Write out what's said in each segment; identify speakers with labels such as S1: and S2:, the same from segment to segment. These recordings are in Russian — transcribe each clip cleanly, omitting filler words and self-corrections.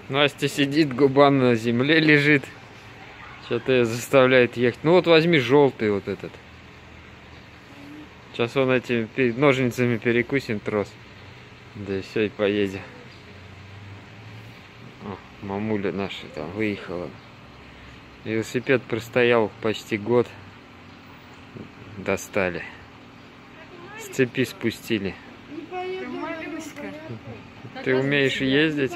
S1: Настя сидит, губа на земле лежит. Что-то ее заставляет ехать. Ну вот возьми желтый вот этот. Сейчас он этими ножницами перекусим трос. Да и все, и поедем. О, мамуля наша там выехала. Велосипед простоял почти год. Достали. С цепи спустили. Ты умеешь ездить?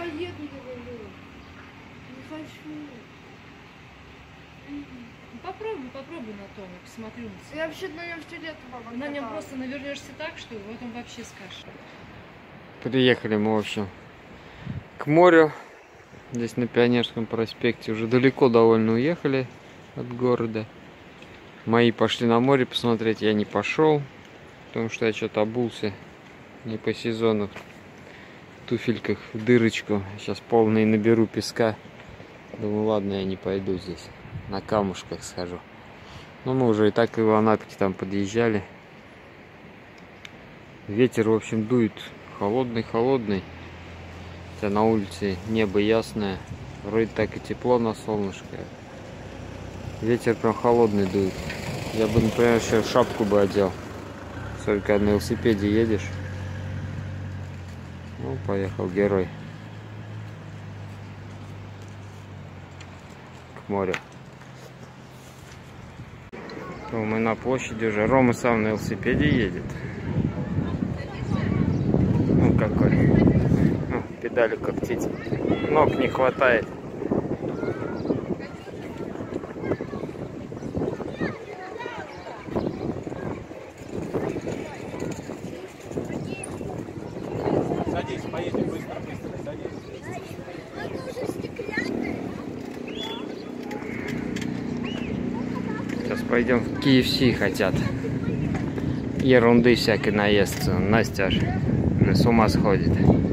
S2: Попробуй на том, посмотрю.
S3: Я вообще на нем все лето
S2: на нем просто навернешься так, что вот он вообще скажет.
S1: Приехали мы, в общем, к морю. Здесь на Пионерском проспекте. Уже далеко довольно уехали от города. Мои пошли на море посмотреть, я не пошел. Потому что я что-то обулся не по сезону. В туфельках в дырочку. Сейчас полный наберу песка. Думаю, ладно, я не пойду здесь. На камушках схожу. Ну, мы уже и так и в Анапке там подъезжали. Ветер, в общем, дует холодный. Хотя на улице небо ясное. Вроде так и тепло на солнышко. Ветер прям холодный дует. Я бы, например, еще шапку бы одел. Только когда на велосипеде едешь. Ну, поехал герой. К морю. Мы на площади уже. Рома сам на велосипеде едет. Ну какой. Ну, педали коптить. Ног не хватает.
S4: Садись, поедем быстро, садись.
S1: Сейчас пойдем в KFC хотят. Ерунды всякой наестся. Настя аж с ума сходит.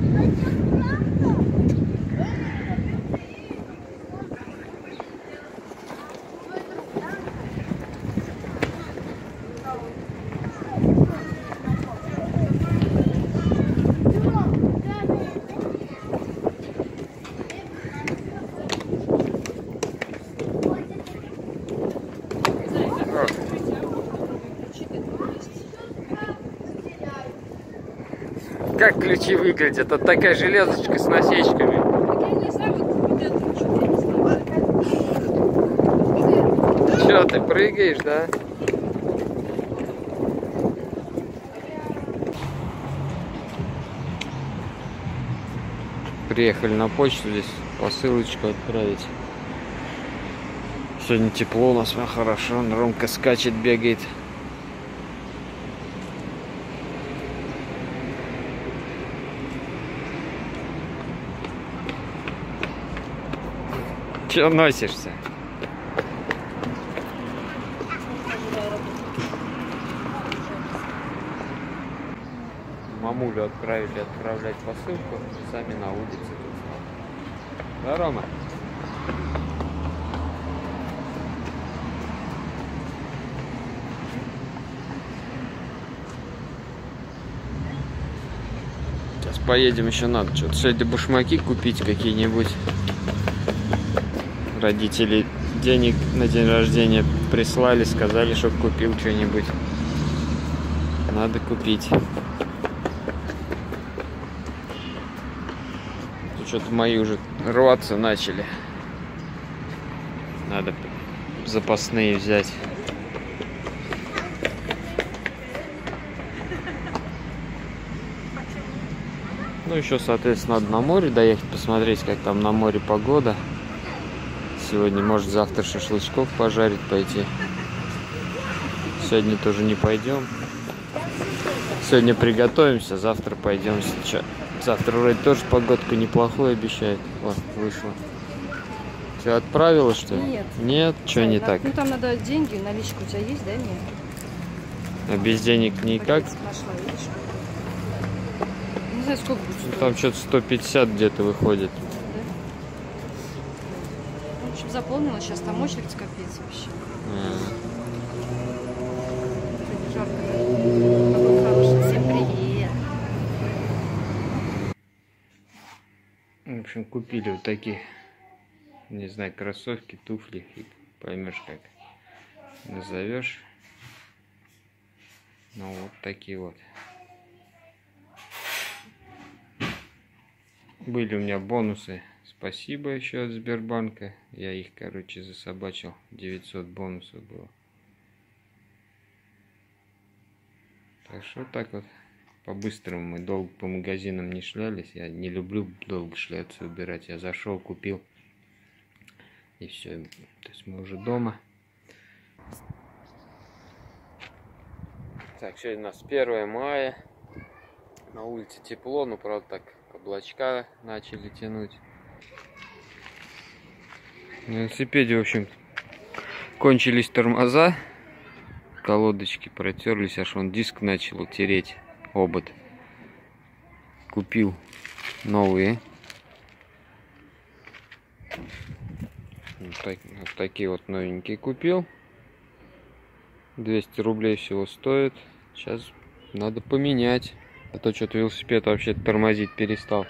S1: Как ключи выглядят? Вот такая железочка с насечками. Че, ты прыгаешь, да? Приехали на почту, здесь посылочку отправить. Сегодня тепло у нас, хорошо. Ромка скачет, бегает. Че носишься? Мамулю отправили отправлять посылку, сами на улице тут. Да, Рома? Сейчас поедем, еще надо что-то сегодня башмаки купить какие-нибудь. Родители денег на день рождения прислали, сказали, чтобы купил что-нибудь. Надо купить. Что-то мои уже рваться начали. Надо запасные взять. Ну, еще, соответственно, надо на море доехать, посмотреть, как там на море погода. Сегодня, может, завтра шашлычков пожарить пойти. Сегодня тоже не пойдем. Сегодня приготовимся, завтра пойдем. Завтра вроде тоже погодку неплохую обещает. Вот, вышло. Тебя отправила, что ли?
S2: Нет.
S1: Нет? Что не так?
S2: Ну, там надо деньги, наличка у тебя есть, да, нет?
S1: А без денег никак?
S2: Нашла, видишь? Не знаю, сколько будет.
S1: Ну, там что-то 150 где-то выходит.
S2: В общем, заполнила, сейчас там очередь капец вообще. Сегодня жарко, да? Какой.
S1: В общем, купили вот такие, не знаю, кроссовки, туфли, фиг поймешь как назовешь. Ну вот такие вот. Были у меня бонусы. Спасибо еще от Сбербанка. Я их, короче, засобачил. 900 бонусов было. Так что вот так вот. По-быстрому мы долго по магазинам не шлялись. Я не люблю долго шляться, убирать. Я зашел, купил. И все. То есть мы уже дома. Так, сегодня у нас 1 мая. На улице тепло, но правда так облачка начали тянуть. На велосипеде, в общем, кончились тормоза. Колодочки протерлись, аж он диск начал тереть, обод. Купил новые. Вот такие вот новенькие купил. 200 рублей всего стоит. Сейчас надо поменять. А то что-то велосипед вообще тормозить перестал.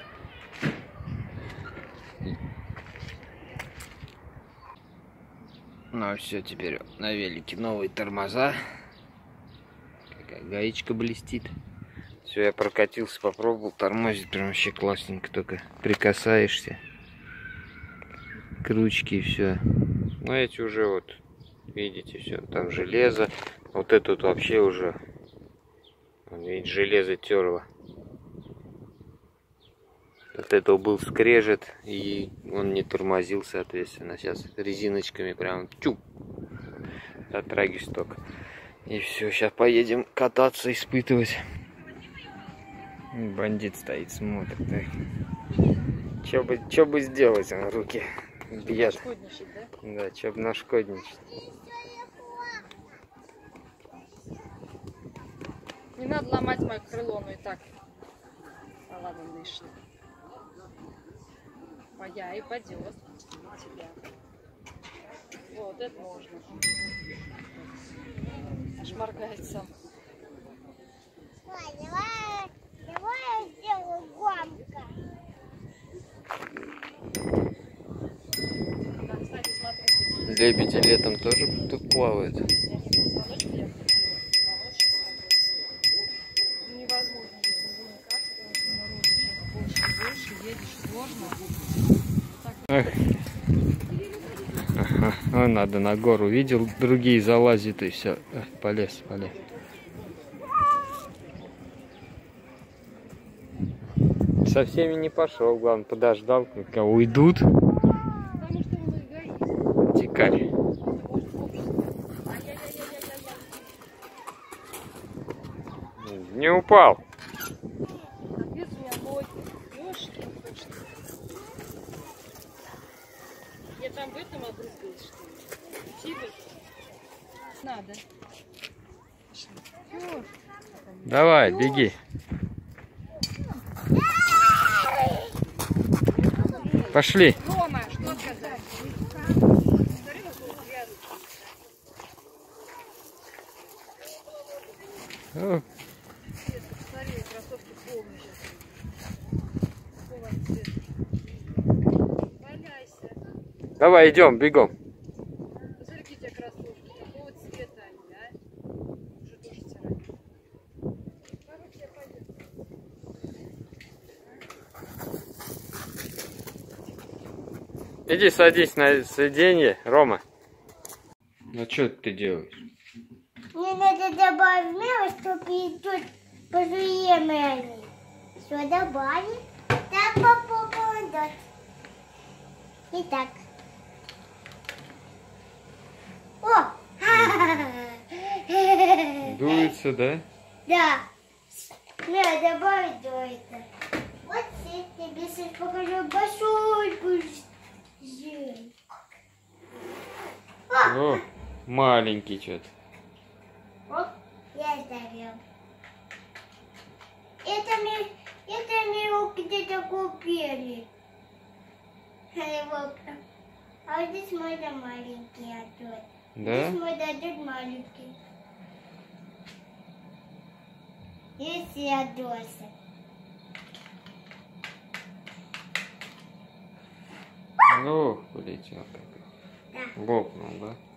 S1: Ну все, теперь на велике новые тормоза. Какая гаечка блестит. Все, я прокатился, попробовал. Тормозит прям вообще классненько. Только прикасаешься к ручке и все. Ну эти уже вот, видите, все, там железо. Вот этот вообще уже, видите, железо терло. От этого был скрежет, и он не тормозил, соответственно. Сейчас резиночками прям чуп, дотрагиваюсь только. И все, сейчас поедем кататься, испытывать. Бандит стоит, смотрит. Че бы сделать, он руки бьет. Да, че бы нашкодничать.
S2: Не надо ломать мое крыло, ну и так. А ладно, лишнее. Моя и пойдет тебя. Вот, это можно. Аж моргает сам.
S3: Давай я сделаю громко.
S2: Да, кстати, смотрите.
S1: Лебеди летом тоже тут плавают.
S2: Невозможно без коммуникации, потому что народу сейчас больше, едешь сложно.
S1: Эх. Ага, надо на гору. Видел, другие залазят и все. Полез. Со всеми не пошел, главное, подождал, когда уйдут.
S2: Потому что он эгоист.
S1: Дикарь. Не упал.
S2: Капец у меня ноги. Ёшкин кошки. Я там в этом обрызгалась, что ли? Тигр? Надо. Всё.
S1: Давай, беги. Пошли.
S2: Рома, что сказать?
S1: О,
S2: Смотри, кроссовки полные сейчас. Какого они цвета? Валяйся.
S1: давай, идем, бегом.
S2: Посмотри, какие у тебя кроссовки. Какого цвета они, а? Уже тоже стирать. Короче, я пойду.
S1: Иди садись на сиденье, Рома. Ну что ты делаешь?
S3: Мне надо добавить мелочь, чтобы идут пожуемые. Все добавить. Так попадать. И так. О!
S1: Дуется, да?
S3: Да. Надо добавить до этого. Вот я тебе сейчас покажу большой пузырь.
S1: О, маленький что-то.
S3: Вот я завел. Это мы где-то купили. А вот здесь мой да маленький, а тут.
S1: Да?
S3: Здесь мой да тут маленький. Здесь я доса. Да.
S1: Ох, полетел как.
S3: Да.
S1: Лопнул, да?